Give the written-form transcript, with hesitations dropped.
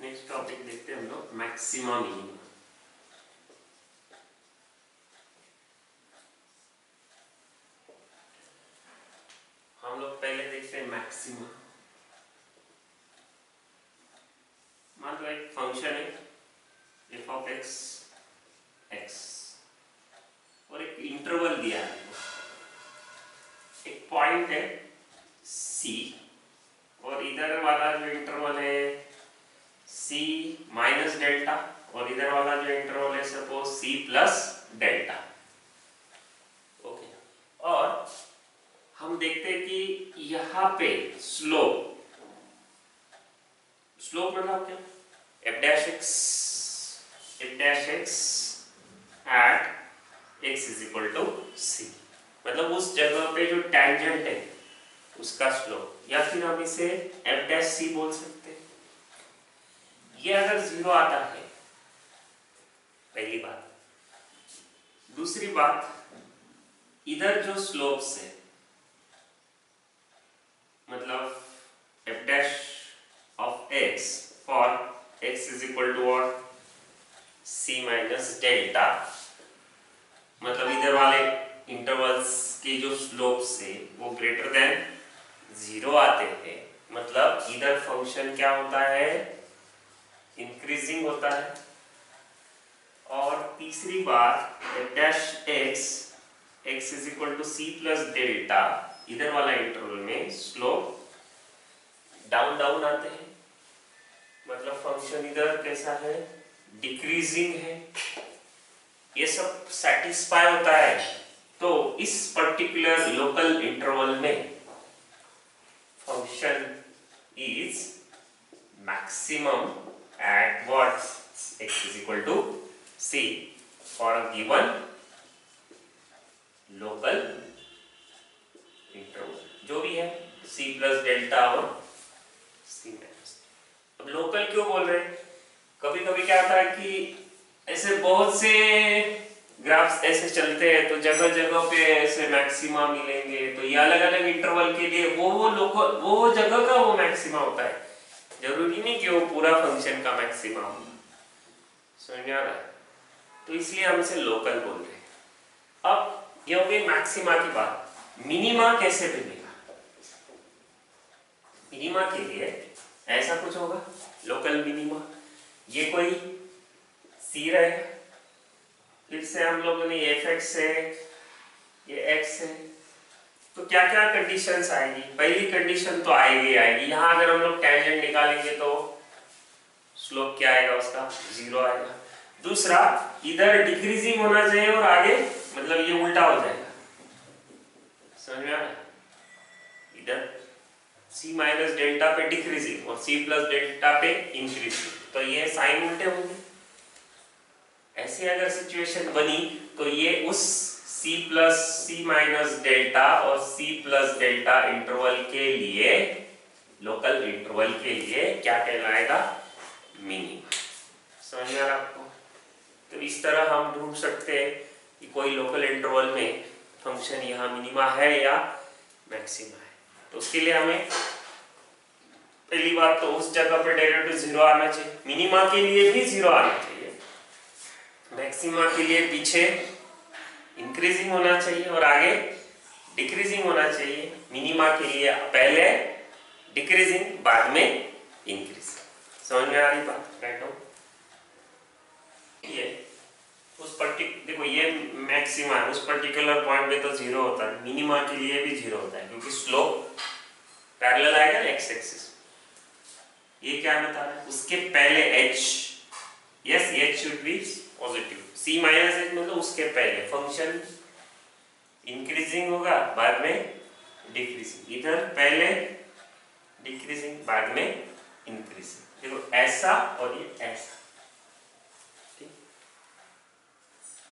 Next topic देखते हैं हम लोग मैक्सिमा मिनिमा। हम लोग पहले देखते हैं मैक्सिमा। मान लो एक फंक्शन है एफ ऑफ एक्स एक्स और एक इंटरवल दिया है, एक पॉइंट है सी और इधर वाला जो इंटरवल है सी माइनस डेल्टा और इधर वाला जो इंटरवल है suppose C plus delta. Okay, और हम देखते हैं कि यहाँ पे स्लोप मतलब क्या, f dash x at x is equal to C, मतलब उस जगह पे जो टेंजेंट है उसका स्लोप, या फिर हम इसे एफ डैश सी बोल सकते हैं। ये अगर जीरो आता है, पहली बात। दूसरी बात, इधर जो स्लोप्स है मतलब f dash of x for x is equal to और सी माइनस डेल्टा, मतलब इधर वाले इंटरवल्स के जो स्लोप्स है वो ग्रेटर देन जीरो आते हैं, मतलब इधर फंक्शन क्या होता है, इंक्रीजिंग होता है। और तीसरी बात, f dash x is equal to C plus delta, इधर वाला इंटरवल में स्लोप डाउन डाउन आते हैं, मतलब फंक्शन इधर कैसा है, डिक्रीजिंग है। ये सब सेटिस्फाई होता है तो इस पर्टिकुलर लोकल इंटरवल में function is maximum at what x is equal to c for a given local interval, जो भी है c plus delta और c minus। अब लोकल क्यों बोल रहे हैं, कभी कभी क्या होता है कि ऐसे बहुत से ग्राफ्स ऐसे चलते हैं तो जगह जगह पे ऐसे मैक्सिमा मिलेंगे, तो ये अलग अलग इंटरवल के लिए वो जगह का वो मैक्सिमा होता है, जरूरी नहीं कि वो पूरा फंक्शन का मैक्सिमा हो। समझ में आ रहा है? तो इसलिए हम इसे लोकल बोल रहे हैं। अब ये हो गई मैक्सिमा की बात। मिनिमा कैसे बनेगा? मिनिमा के लिए ऐसा कुछ होगा, लोकल मिनिमा। ये कोई सी रहेगा, फिर से हम लोगों ने एफ एक्स है, ये एक्स है, तो क्या क्या कंडीशंस आएगी? पहली कंडीशन तो आएगी यहाँ अगर हम लोग टेंजेंट निकालेंगे तो स्लोप क्या आएगा उसका, जीरो आएगा। दूसरा, इधर डिक्रीजिंग होना चाहिए और आगे मतलब ये उल्टा हो जाएगा। समझ में आ रहा है? इधर c माइनस डेल्टा पे डिक्रीजिंग और c प्लस डेल्टा पे इंक्रीजिंग, तो ये साइन उल्टे होंगे। ऐसी अगर सिचुएशन बनी तो ये उस c plus C minus delta और c प्लस डेल्टा इंटरवल के लिए, लोकल इंटरवल के लिए क्या कहलाएगा, मिनिमा। समझ में आ रहा आपको? तो इस तरह हम ढूंढ सकते हैं कि कोई लोकल इंटरवल में फंक्शन यहाँ मिनिमा है या मैक्सिमा है। तो उसके लिए हमें पहली बात तो उस जगह पे डेरिवेटिव जीरो आना चाहिए, मिनिमा के लिए भी जीरो आना चाहिए, मैक्सिमा के लिए पीछे इंक्रीजिंग होना चाहिए और आगे डिक्रीजिंग होना चाहिए। मिनिमा के लिए पहले डिक्रीजिंग बाद में इंक्रीजिंग। समझ में आ रही बात? राइट हो? ये उस देखो ये मैक्सिमा है, उस पर्टिकुलर पॉइंट पे तो जीरो होता है, मिनिमा के लिए भी जीरो होता है क्योंकि स्लोप पैरेलल आएगा ना एक्स एक्सिस। ये क्या बता रहा है, उसके पहले h, yes h should be positive, c minus h मतलब उसके पहले फंक्शन इंक्रीजिंग होगा बाद में डिक्रीजिंग, इधर पहले डिक्रीजिंग बाद में इंक्रीजिंग। देखो ऐसा और ये ऐसा,